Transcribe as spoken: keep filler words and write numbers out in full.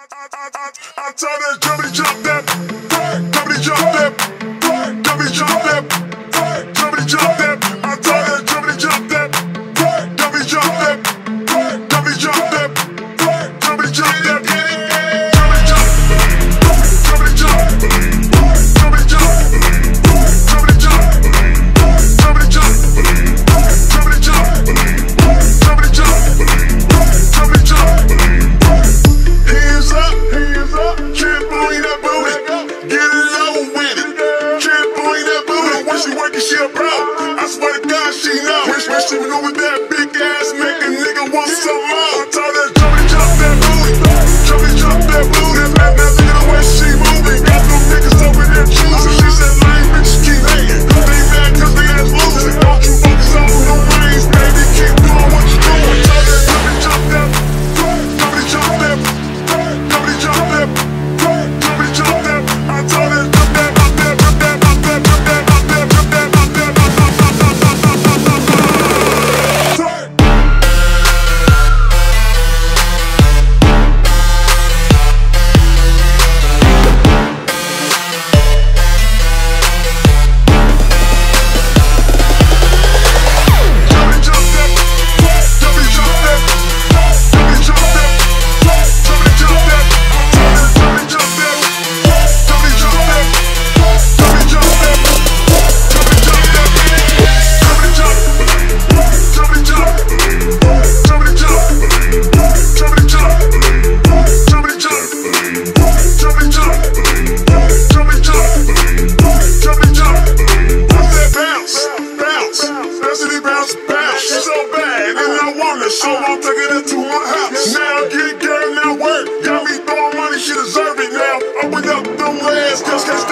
I tell that jumpity jump that, jumpity jump that, jumpity jump that, jumpity jump that. I tell that jumpity jump that, jumpity jump that, jumpity jump that, jumpity jump that, jumpity jump, jumpity jump, jumpity jump, jumpity jump, jumpity jump, jumpity jump, jumpity jump, jumpity jump, jumpity jump. Hands up, hands up, trampoline that booty, get it low with it. Trampoline that booty, when she working, she a pro. I swear to God, she know. When when she maneuver that big ass, make a nigga want some more. I told her jumpity jump that booty, jumpity jump that booty. Now, now look at the way she moving, got them niggas over there choosing. She said lame bitches keep hating, they mad cause they ass losing. Don't you focus on no brains, baby, keep doing what you doing. Tell her jumpity jump that, jumpity jump that. Jumpity jump that, jumpity jump that. I told her jump that, jump that, jump that, jump that, jump that, jump that, jump that, jump that, jump so I'm taking it to my house. Now get it, girl, now work. Got me throwing money, she deserve it now. Open up them legs, just cause